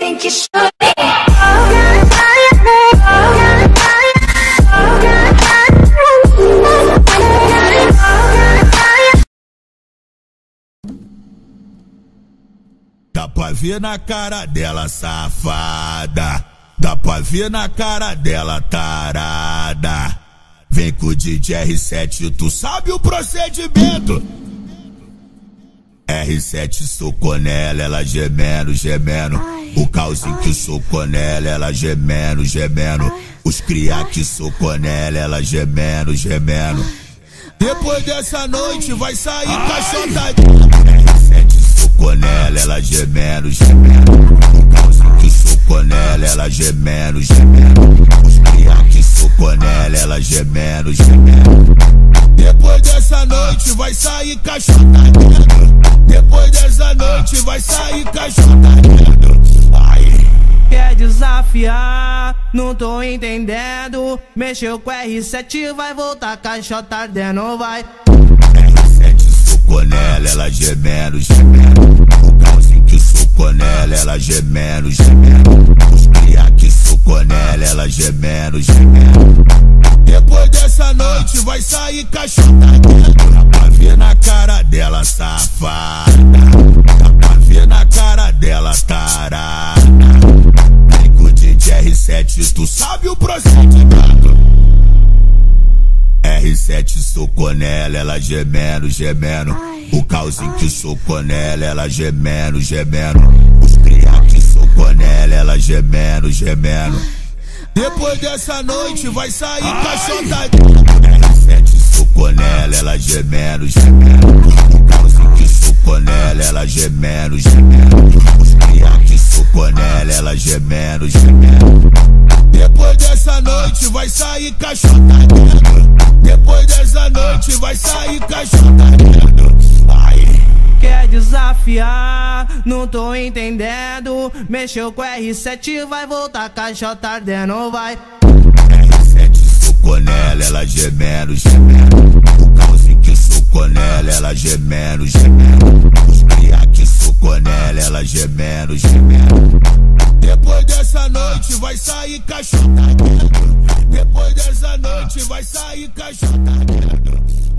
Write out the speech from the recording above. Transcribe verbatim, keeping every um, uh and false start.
think you should. Dá pra ver na cara dela, safada. Dá pra ver na cara dela, tarada. Vem com o D J R sete, tu sabe o procedimento. R sete socou nela, ela gemendo, gemendo. Ai, o calzinho ai. que socou nela, ela gemendo, gemendo. Ai, Os cria que socou nela, ela gemendo, gemendo. Depois dessa noite vai sair caixotadinha. R sete socou nela, ela gemendo, gemendo. O calzinho que socou nela, ela gemendo, gemendo. Os cria que socou nela, ela gemendo, gemendo. Depois dessa noite vai sair caixotadinha. Depois dessa noite vai sair caixotadinha. Ai. Quer desafiar? Não tô entendendo. Mexeu com R sete, vai voltar caixota ardendo, vai. R sete socou nela, ela gemendo, gemendo. O calzinho que socou nela, ela gemendo, gemendo. Os cria que socou nela, ela gemendo, gemendo. Depois dessa noite vai sair caixotadinha. Dá pra ver na cara dela, safada. Dá pra ver na cara dela, tarada. Vem com o D J R sete, tu sabe o procedimento. R sete socou nela, ela gemendo, gemendo. Ai, o calzinho ai. que socou nela, ela gemendo, gemendo. Os cria que socou nela, ela gemendo, gemendo. Depois dessa noite vai sair caixotadinha. R sete socou nela, ela gemendo, gemendo. O calzinho que socou nela, ela gemendo, gemendo. Os cria que socou nela, ela gemendo, gemendo. Depois dessa noite vai sair caixotadinha. Depois dessa noite vai sair caixotadinha. Ai. Quer desafiar? Não tô entendendo. Mexeu com R sete, vai voltar caixota ardendo, vai. R sete socou nela, ela gemendo, gemendo. O calzinho que socou nela, ela gemendo, gemendo. Os cria que socou nela, ela gemendo, gemendo. Depois dessa noite vai sair caixotadinha. Depois dessa noite vai sair caixotadinha.